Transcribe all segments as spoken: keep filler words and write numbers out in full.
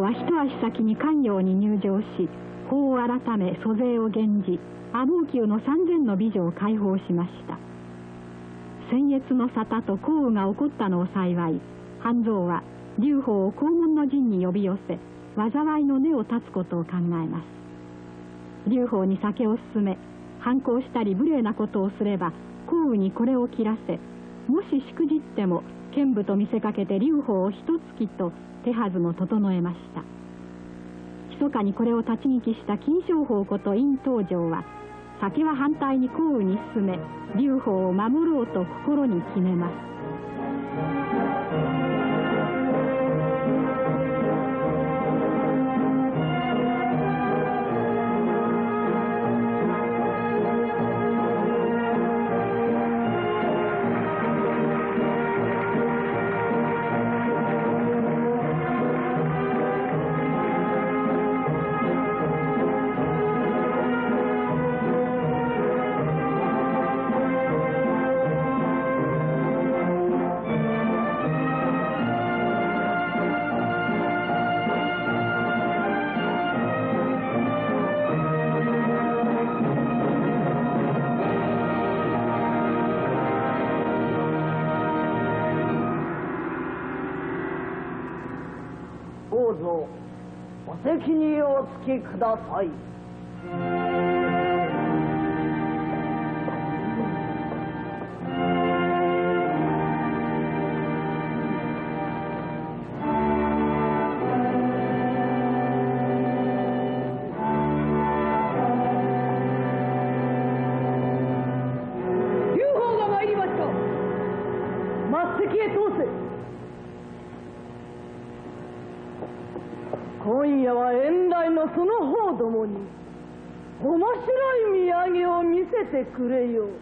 は一足先に官窯に入城し、法を改め租税を減じ、阿房宮の三千の美女を解放しました。僭越の沙汰と降雨が起こったのを幸い、半蔵は劉邦を黄門の陣に呼び寄せ、災いの根を断つことを考えます。劉邦に酒を勧め、反抗したり無礼なことをすれば降雨にこれを切らせ、もししくじっても剣舞と見せかけて劉邦を一月と手はずも整えました。密かにこれを立ち聞きした金正法こと殷東條は、酒は反対に降雨に進め、劉邦を守ろうと心に決めます。 どうぞお席におつきください。劉邦が参りました。末席へ通せ。今夜は遠来のその方どもに面白い土産を見せてくれよ。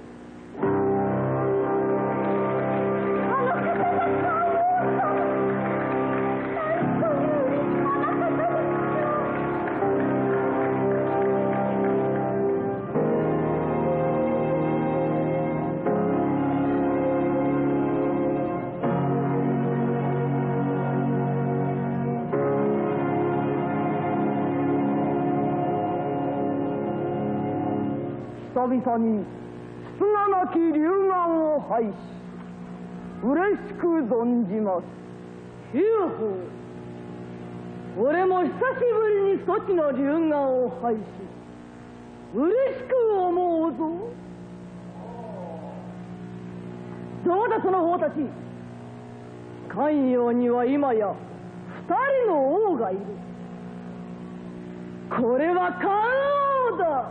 久々につがなき龍眼を拝し嬉しく存じます。劉邦、俺も久しぶりにそちの龍眼を拝し嬉しく思うぞ。どうだその方たち。咸陽には今や二人の王がいる。これは漢王だ。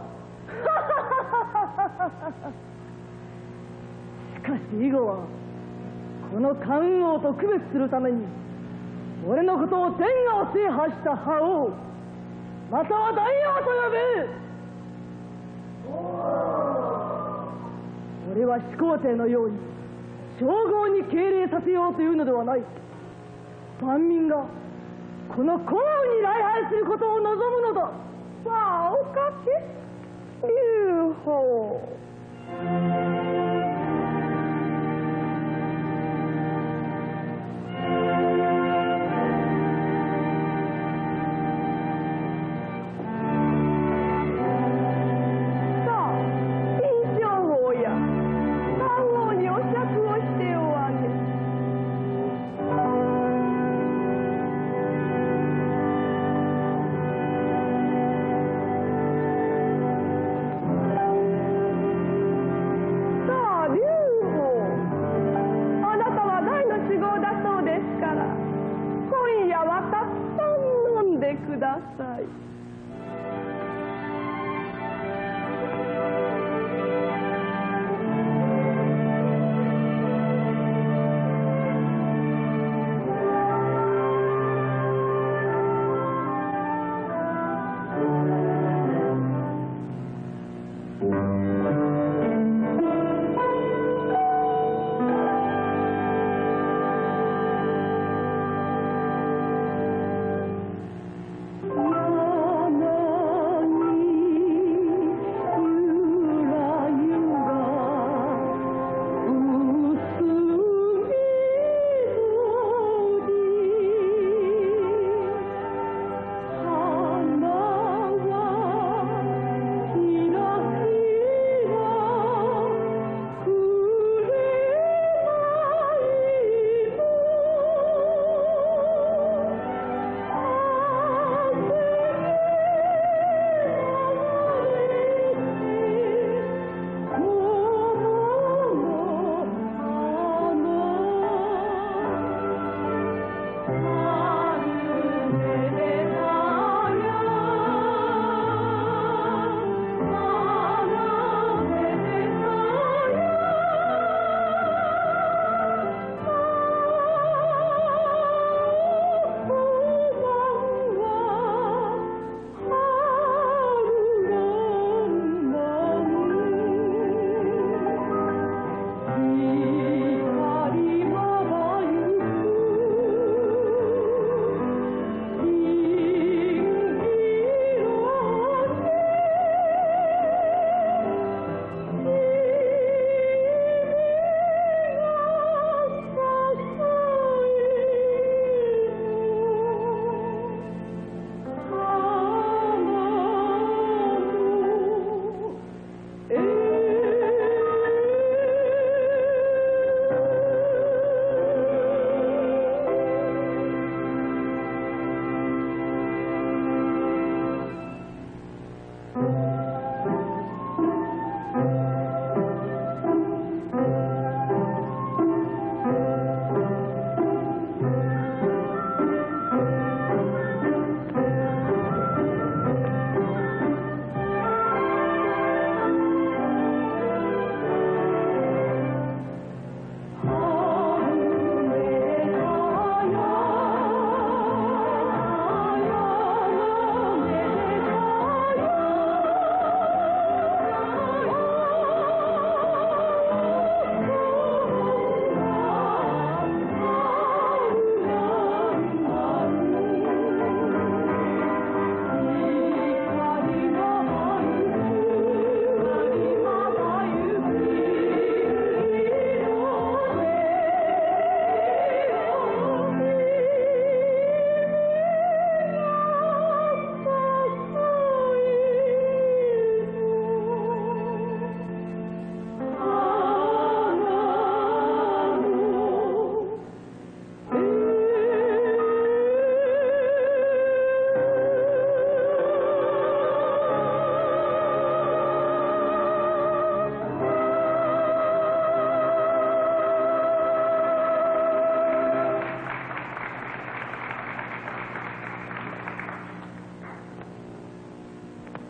しかし以後はこの漢王と区別するために俺のことを天下を制覇した覇王または大王と呼べ。俺は始皇帝のように称号に敬礼させようというのではない。万民がこの皇位に礼拝することを望むのだ。さあおかけ劉邦。ください。Oh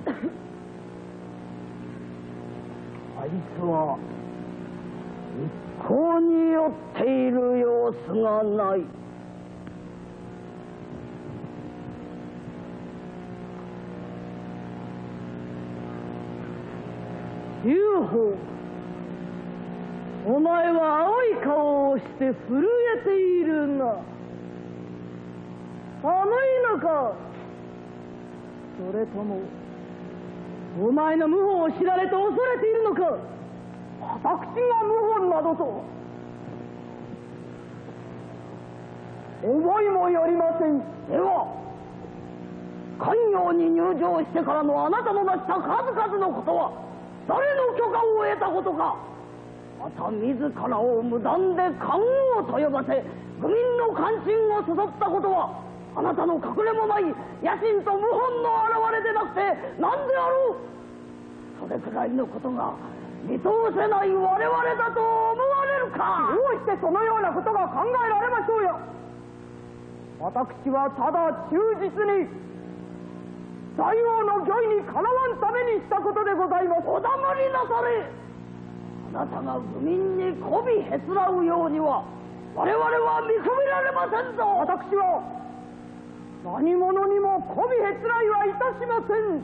あいつは一向に酔っている様子がない。ユーフォー、お前は青い顔をして震えているが、寒いのか？それともお前の謀反を知られて恐れているのか？私が謀反などと思いもよりません。では官業に入場してからのあなたの成した数々のことは誰の許可を得たことか？また自らを無断で官王と呼ばせ愚民の関心をそそったことはあなたの隠れもない野心と謀反の表れでなくて何であろう？それくらいのことが見通せない我々だと思われるか？どうしてそのようなことが考えられましょうや。私はただ忠実に大王の御意にかなわんためにしたことでございます。お黙りなされ。あなたが愚民に媚びへつらうようには我々は見くびられませんぞ。私は何者にも媚びへつらいはいたしません。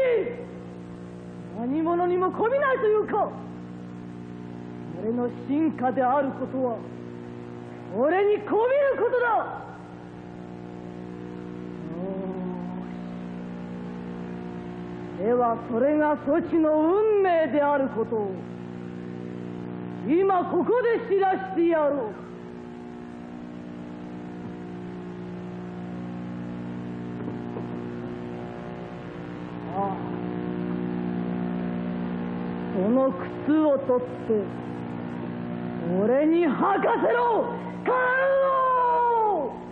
何？何者にも媚びないというか、俺の臣下であることは俺に媚びることだ。ではそれがそちの運命であることを今ここで知らしてやろう。ああ、その靴を取って俺に履かせろ、カン王！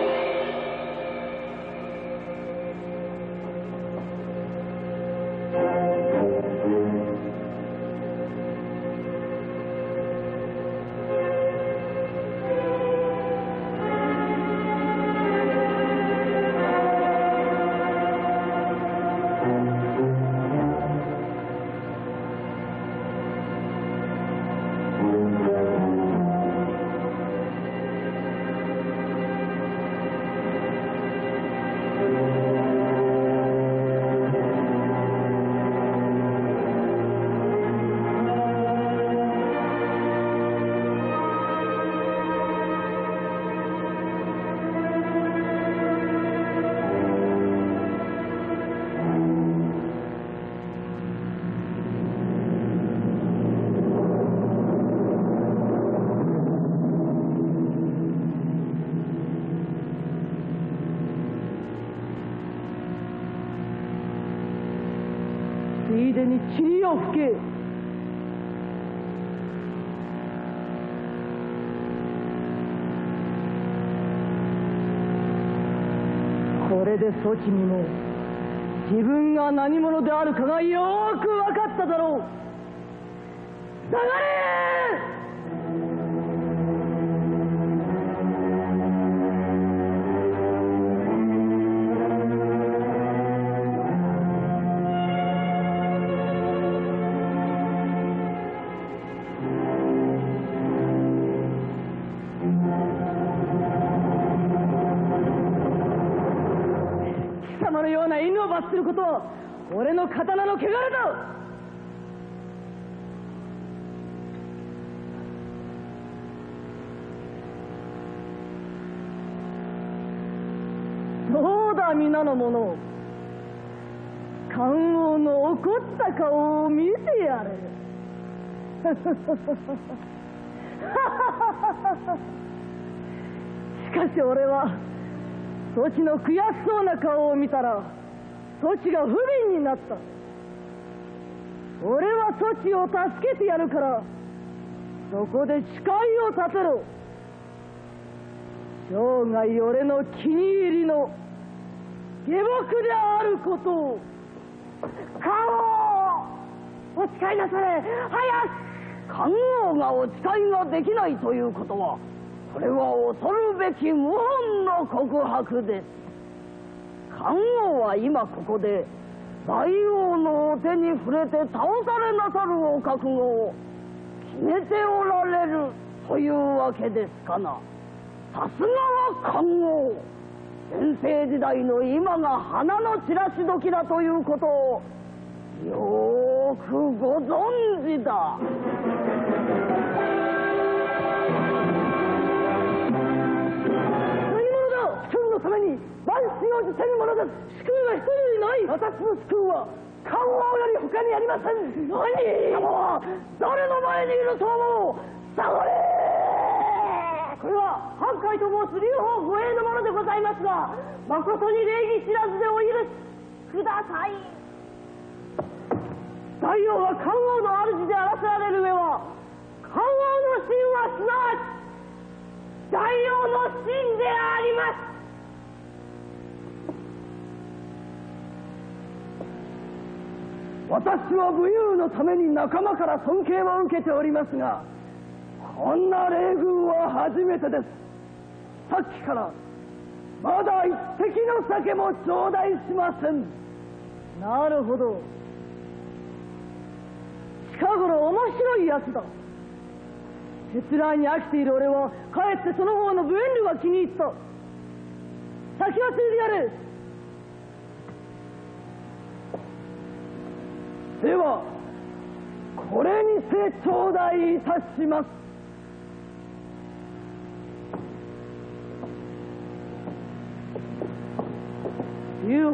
ついでに塵を吹け。これでそちにも自分が何者であるかがよーく分かっただろう。下がれ！貴様のような犬を罰することは俺の刀の汚れだ。どうだ皆の者、関王の怒った顔を見てやれ。しかし俺はそちの悔しそうな顔を見たらそちが不憫になった。俺はそちを助けてやるからそこで誓いを立てろ。生涯俺の気に入りの下僕であることを。関王、お誓いなされ。早く。関王がお誓いができないということはこれは恐るべき謀反の告白です。関王は今ここで大王のお手に触れて倒されなさるお覚悟を決めておられるというわけですかな。さすがは漢王。全盛時代の今が花の散らし時だということをよーくご存知だ。何者だ。救うのために万死をしてる者です。救うが一人いない。私の救うは漢王より他にありません。何。貴様は誰の前にいると思う。下がれ。これは半海と申す劉邦護衛のものでございますが、誠に礼儀知らずでお許しください。大王が漢王の主であらせられる上は、漢王の真はすなわち大王の真であります。私は武勇のために仲間から尊敬を受けておりますが、こんな礼遇は初めてです。さっきからまだ一滴の酒も頂戴しません。なるほど。近頃面白いやつだ。鉄来に飽きている俺はかえってその方の武遠慮が気に入った。先はついてやれ。ではこれにて頂戴いたします。劉邦、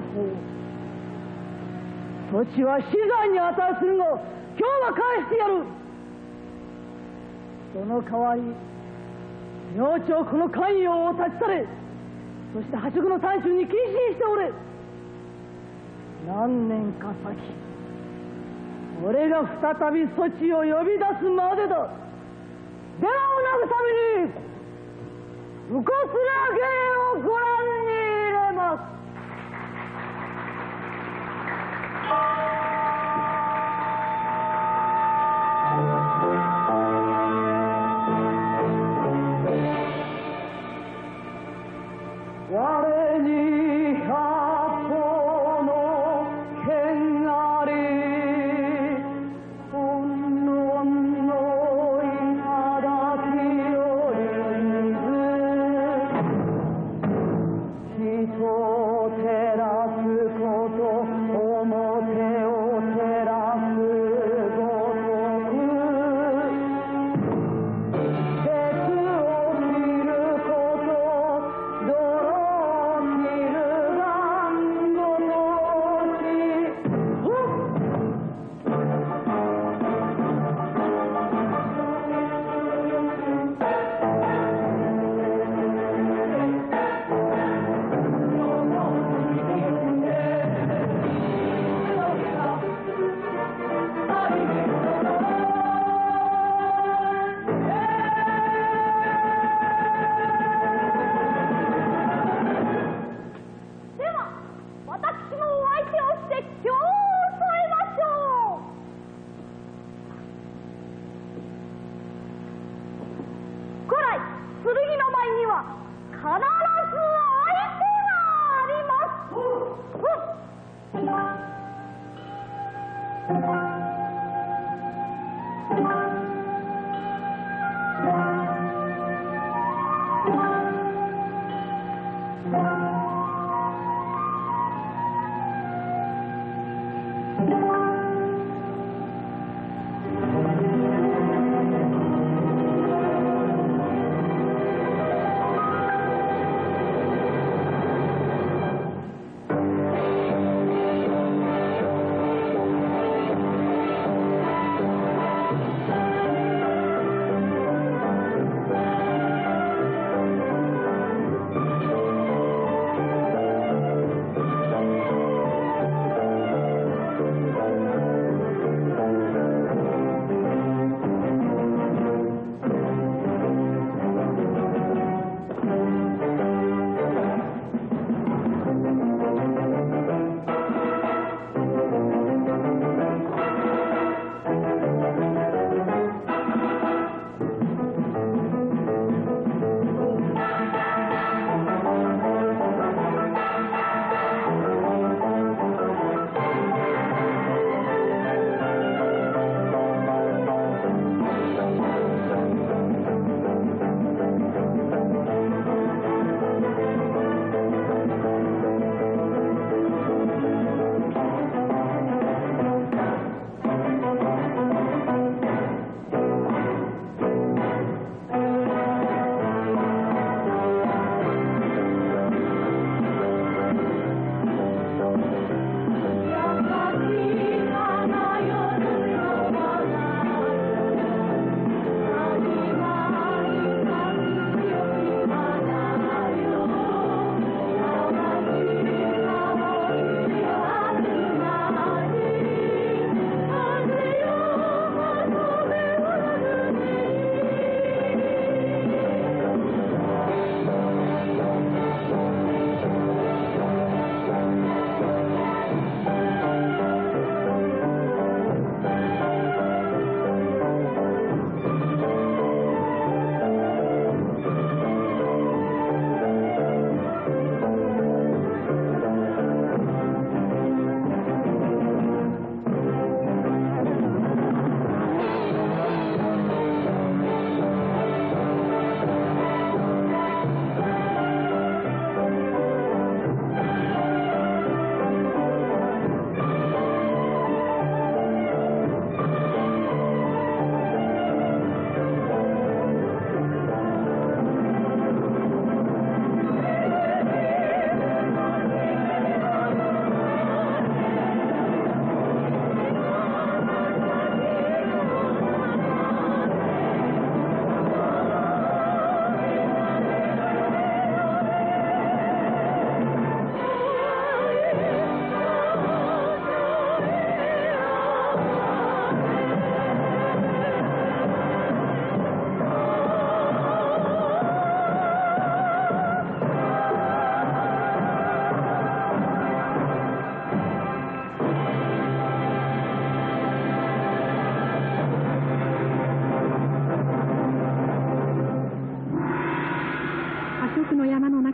土地は死罪に値するが今日は返してやる。その代わり明朝この咸陽を立ち去れ。そして破食の短春に謹慎しておれ。何年か先俺が再びそちを呼び出すまでだ。ではお慰めに武骨な芸をご覧に入れます。我に百歩の剣あり、本論の頂より水。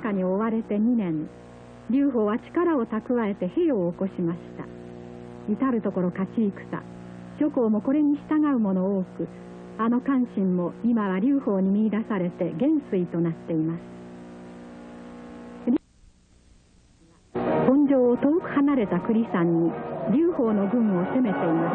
下に追われてにねん、劉邦は力を蓄えて兵を起こしました。至る所勝ち戦、諸侯もこれに従う者多く、あの関心も今は劉邦に見出されて元帥となっています。本城を遠く離れた栗山に劉邦の軍を攻めています。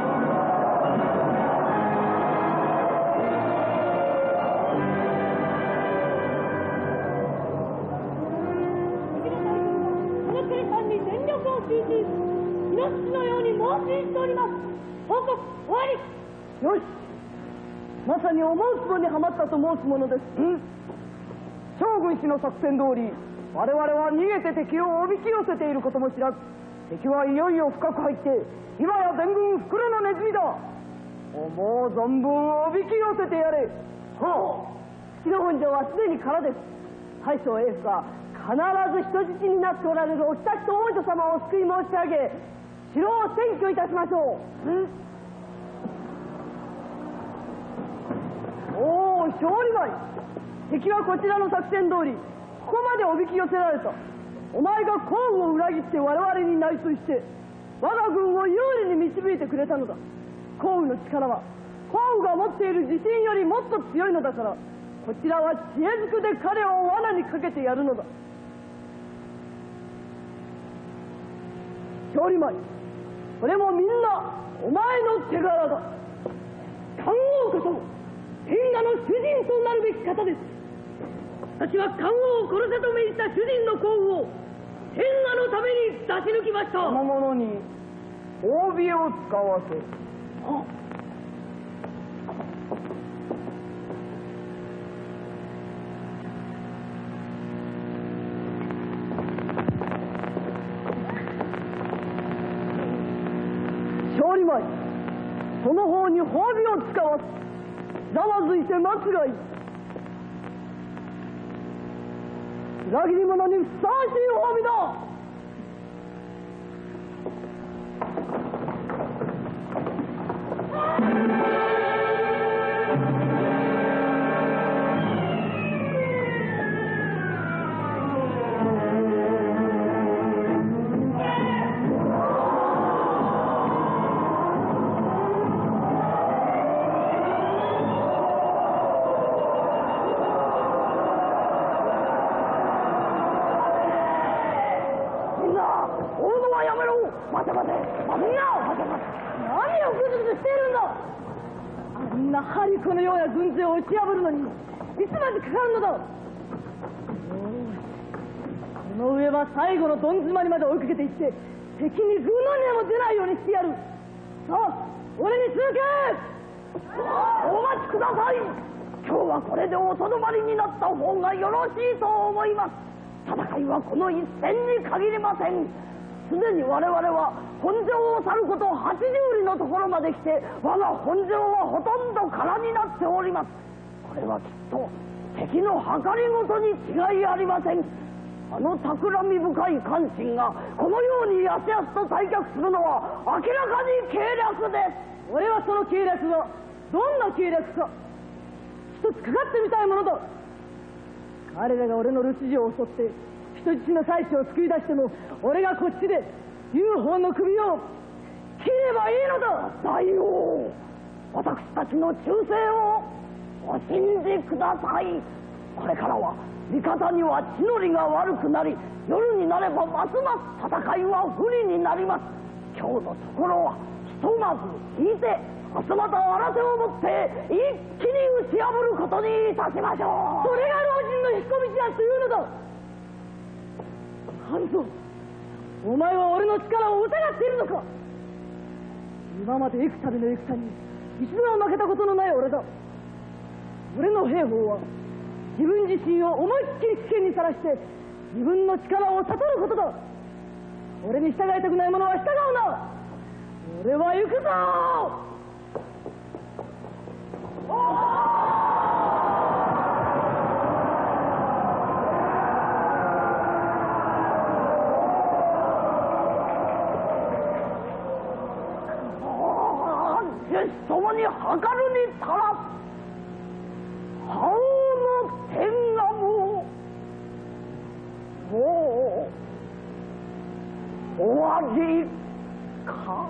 よし、まさに思うつぼにはまったと申すものです。うん、将軍氏の作戦通り、我々は逃げて敵をおびき寄せていることも知らず、敵はいよいよ深く入って今や全軍袋のネズミだ。思う存分おびき寄せてやれ。ほう、月の本城はすでに空です。大将エースが必ず人質になっておられるお常と王女様を救い申し上げ、城を占拠いたしましょう。うん、おお、勝利舞、敵はこちらの作戦通りここまでおびき寄せられた。お前が項羽を裏切って我々に内通して我が軍を有利に導いてくれたのだ。項羽の力は項羽が持っている自信よりもっと強いのだから、こちらは知恵づくで彼を罠にかけてやるのだ。勝利舞、これもみんなお前の手柄だ。漢王こそ天下の主人となるべき方です。私は漢王を殺せと命じた主人の功を天下のために出し抜きました。その者に褒美を使わせ。あっ、勝利舞、その方に褒美を使わす。ざわずいて待つがいい。裏切り者にふさわしい褒美だ。このような軍勢を打ち破るのにいつまでかかるのだ。この上は最後のどん詰まりまで追いかけていって敵にぐの音も出ないようにしてやる。さあ、俺に続け。お待ちください。今日はこれでおとどまりになった方がよろしいと思います。戦いはこの一戦に限りません。すでに我々は本城を去ること八十里のところまで来て、我が本城はほとんど空になっております。これはきっと敵の計りごとに違いありません。あの企み深い関心がこのようにやすやすと退却するのは明らかに計略です。俺はその計略がどんな計略か一つかかってみたいものだ。彼らが俺の留守城を襲って人質の妻子を救い出しても、俺がこっちで劉邦の首を切ればいいのだ。大王、私たちの忠誠をお信じください。これからは味方には地の利が悪くなり、夜になればますます戦いは不利になります。今日のところはひとまず引いて、明日また荒手をもって一気に打ち破ることにいたしましょう。それが老人の引っ込み思案というのだ。ハンゾ、お前は俺の力を疑っているのか。今まで幾度の戦に一度は負けたことのない俺だ。俺の兵法は自分自身を思いっきり危険にさらして自分の力を悟ることだ。俺に従いたくない者は従うな。俺は行くぞ。共に計るに足らず、覇王の天下もおわりか。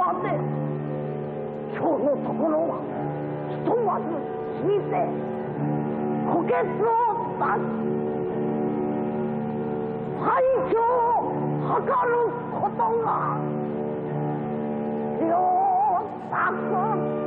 まで今日のところはひとまず死にて虎穴を出し最強を図ることが必要だと。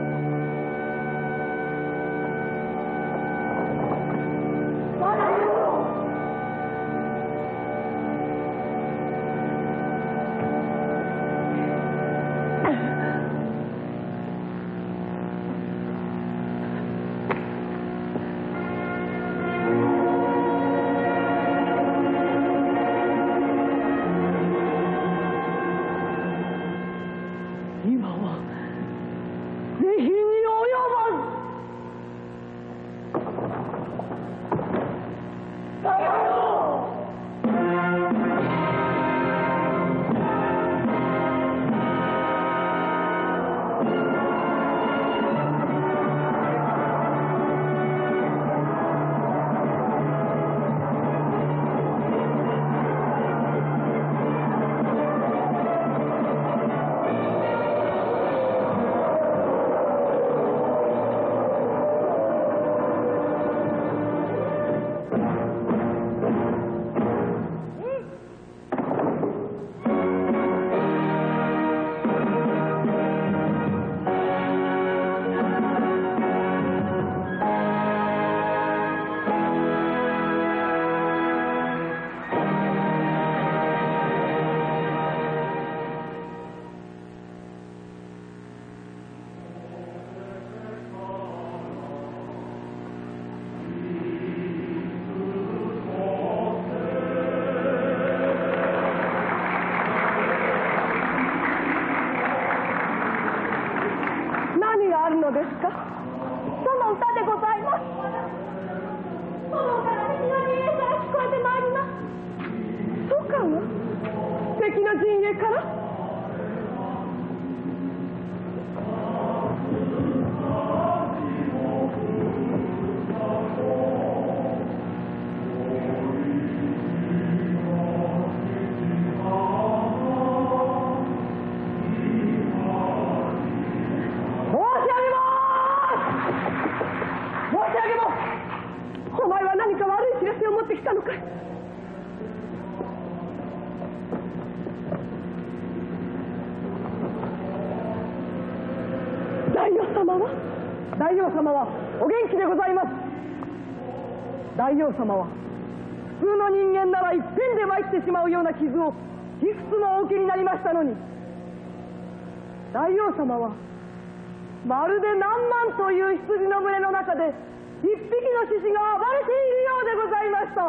大王様は普通の人間なら一遍で参ってしまうような傷をいくつもお受けになりましたのに、大王様はまるで何万という羊の群れの中で一匹の獅子が暴れているようでございました。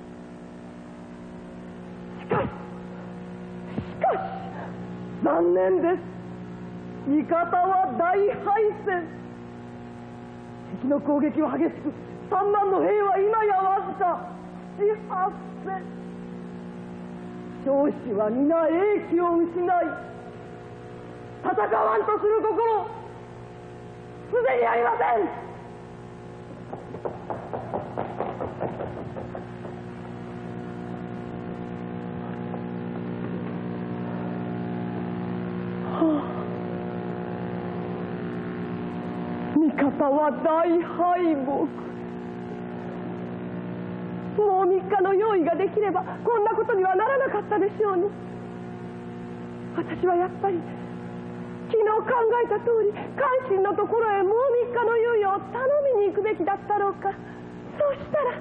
しかししかし残念です。味方は大敗戦。敵の攻撃は激しく、三万の兵は今やわずか七八千。将士は皆英気を失い、戦わんとする心すでにありません。味方は大敗北。もうみっかの用意ができればこんなことにはならなかったでしょうに。私はやっぱり昨日考えた通り関心のところへもうみっかの猶予を頼みに行くべきだったろうか。そうしたら、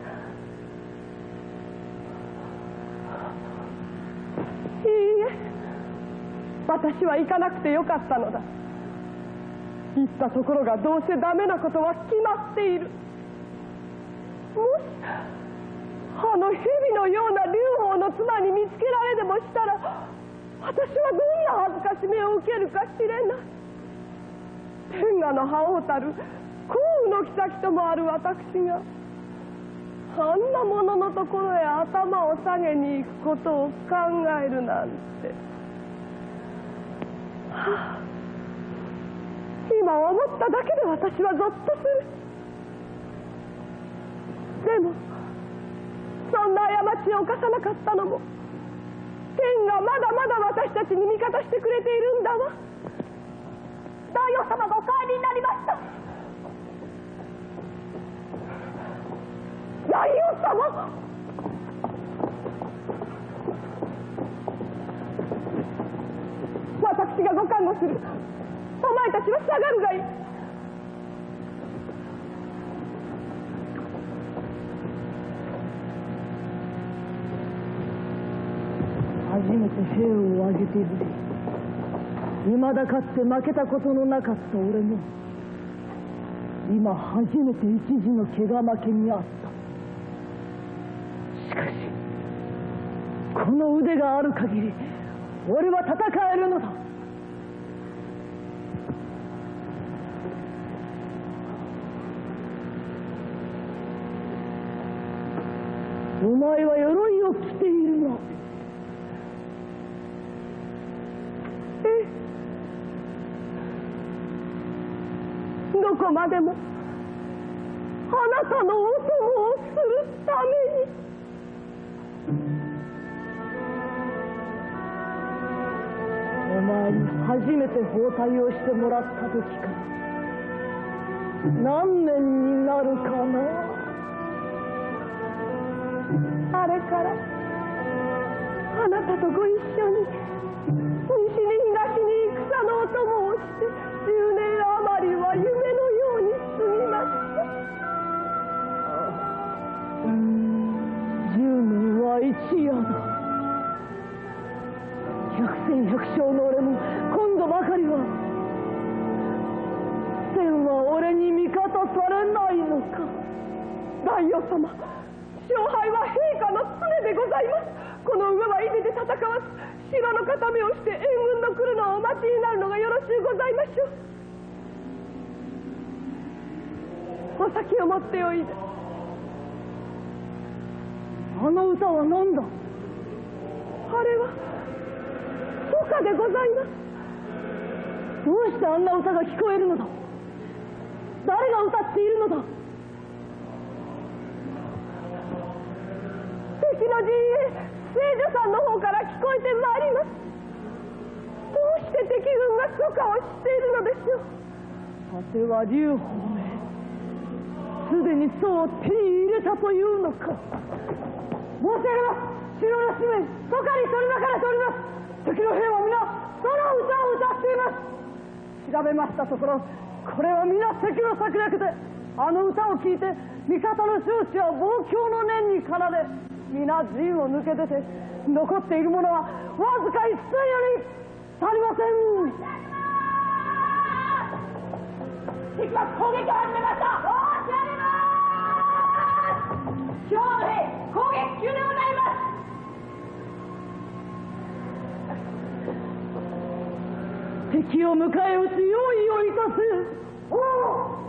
いいえ、私は行かなくてよかったのだ。行ったところがどうせダメなことは決まっている。もしあの蛇のような劉邦の妻に見つけられでもしたら、私はどんな恥ずかしめを受けるかしれない。天下の覇王たる項羽の妃ともある私があんなもののところへ頭を下げに行くことを考えるなんて、はあ、今思っただけで私はゾッとする。でもそんな過ちを犯さなかったのも天がまだまだ私たちに味方してくれているんだわ。大王様がお帰りになりました。大王様、私がご看護する。お前たちは下がるがいい。初めて兵を挙げている。いまだかつて負けたことのなかった俺も今初めて一時の怪我負けにあった。しかしこの腕がある限り俺は戦えるのだ。お前は鎧を着ているの。えどこまでもあなたのお供をするために。お前に初めて包帯をしてもらった時から何年になるかな。あれからあなたとご一緒に西に東に戦のお供をしてじゅうねん余りは夢のように過ぎました。じゅうねんは一夜だ。百戦百勝の俺も今度ばかりは天は俺に味方されないのか。大王様、勝敗は陛下の常でございます。この上はいでで戦わず城の固めをして援軍の来るのをお待ちになるのがよろしゅうございましょう。お酒を持っておいで。あの歌は何だ。あれは楚歌でございます。どうしてあんな歌が聞こえるのだ。誰が歌っているのだ。敵の陣営聖女さんの方から聞こえてまいります。どうして敵軍が楚歌をしているのでしょう。さては劉邦め、すでに楚を手に入れたというのか。申し上げます。城の四面楚歌に取り巻かれております。敵の兵は皆その歌を歌っています。調べましたところ、これは皆敵の策略で、あの歌を聴いて味方の将士は望郷の念に駆られ皆陣を抜け出て、残っている者はわずか一寸より足りません。敵は攻撃を始めました。申し上げます。兵の兵攻撃中でございます。敵を迎え撃つ用意をいたせ。おお、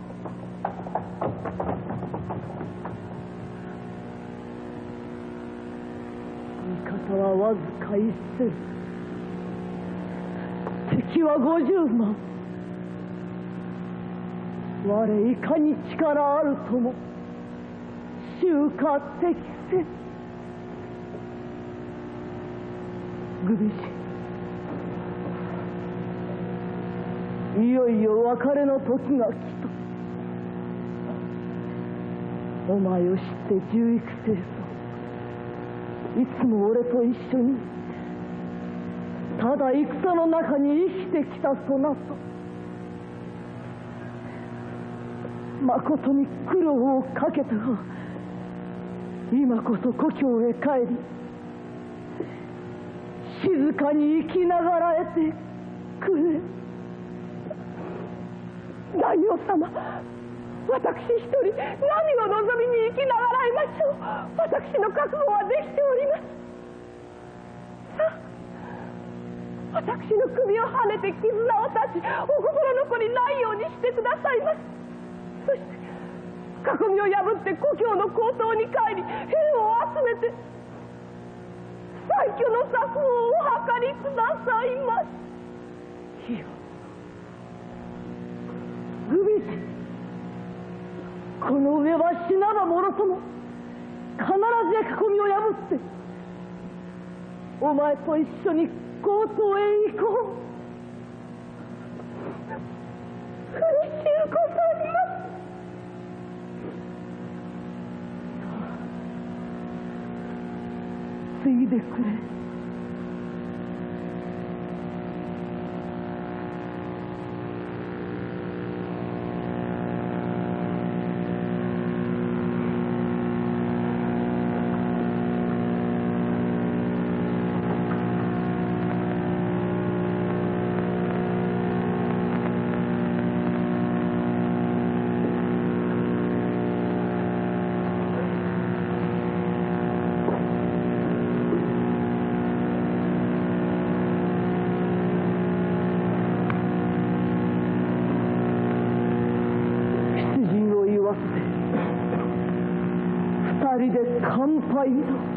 味方はわずか一千、敵は五十万。我いかに力あるとも衆下敵せ。グビシ、いよいよ別れの時が来た。お前を知って十幾世さん、いつも俺と一緒にただ戦の中に生きてきたそなた、まことに苦労をかけたが今こそ故郷へ帰り静かに生きながらえてくれ。大王様、私一人何を望みに生きながらえましょう。私の覚悟はできております。さあ、私の首をはねて絆を断ち、お心残りないようにしてくださいます。そして囲みを破って故郷の高等に帰り兵を集めて最強の作法をお図りくださいます。いや、グビシ、この上は死なばもろとも必ずや囲みを破ってお前と一緒に高等へ行こう。苦しゅうございます。ついでくれ。二人で乾杯だ。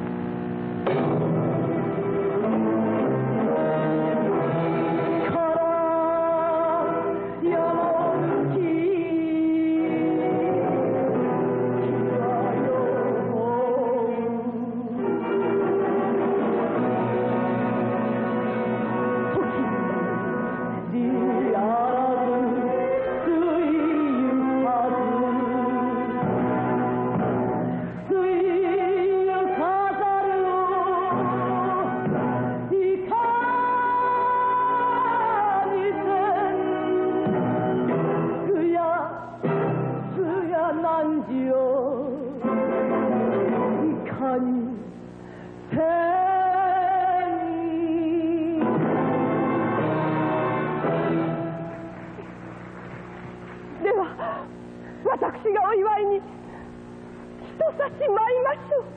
私がお祝いに一差し舞いましょう。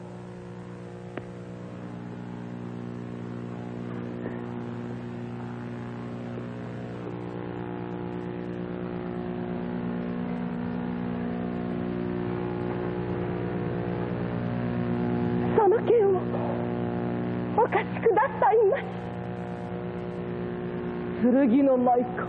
その剣をお貸しくださいまし。剣の舞か。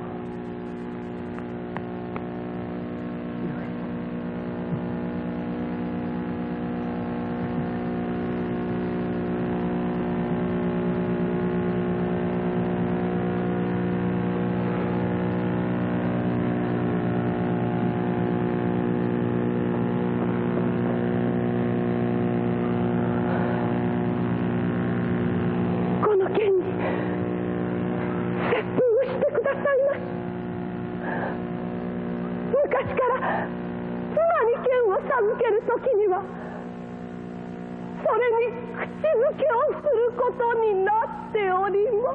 昔から妻に剣を授けるときにはそれに口づけをすることになっております。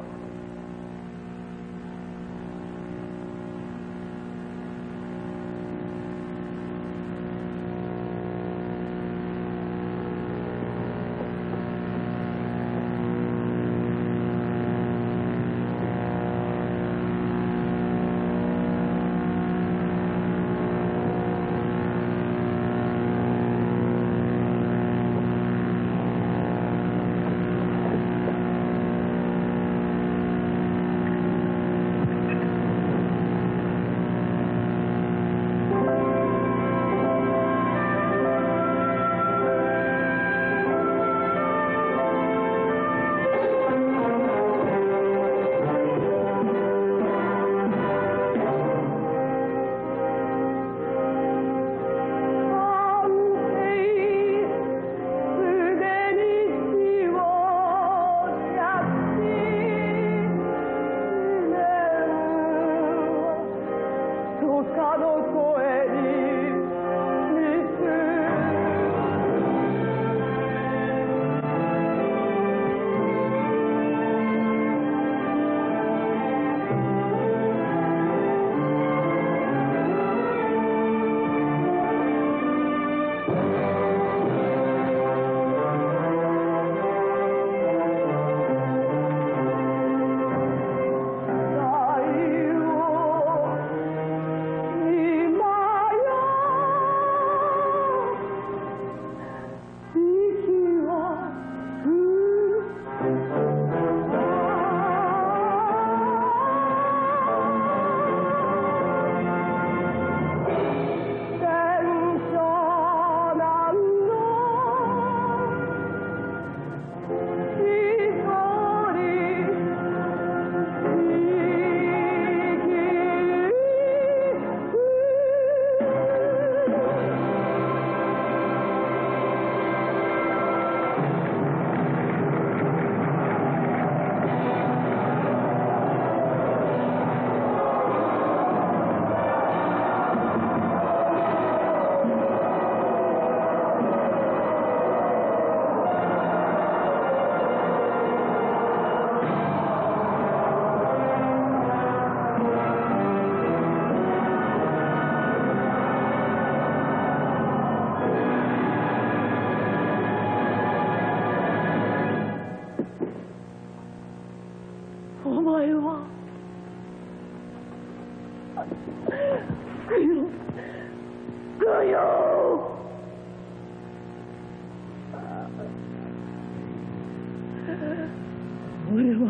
俺は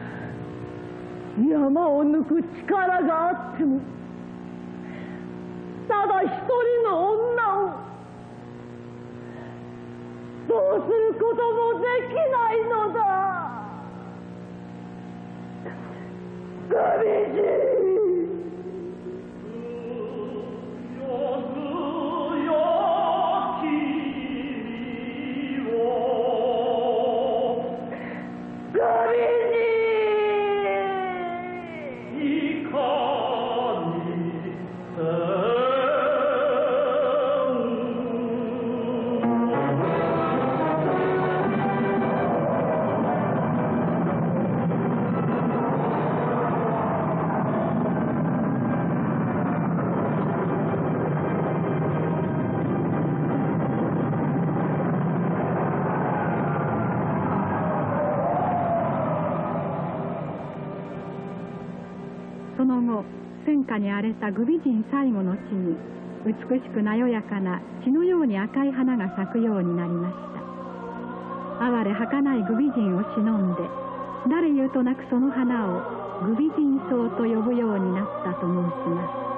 山を抜く力があってもただ一人の女をどうすることもできないのだ。グビジその後、戦火に荒れたグビ人最後の地に美しくなよやかな血のように赤い花が咲くようになりました。哀れ儚いグビ人を忍んで、誰言うとなくその花をグビ人草と呼ぶようになったと申します。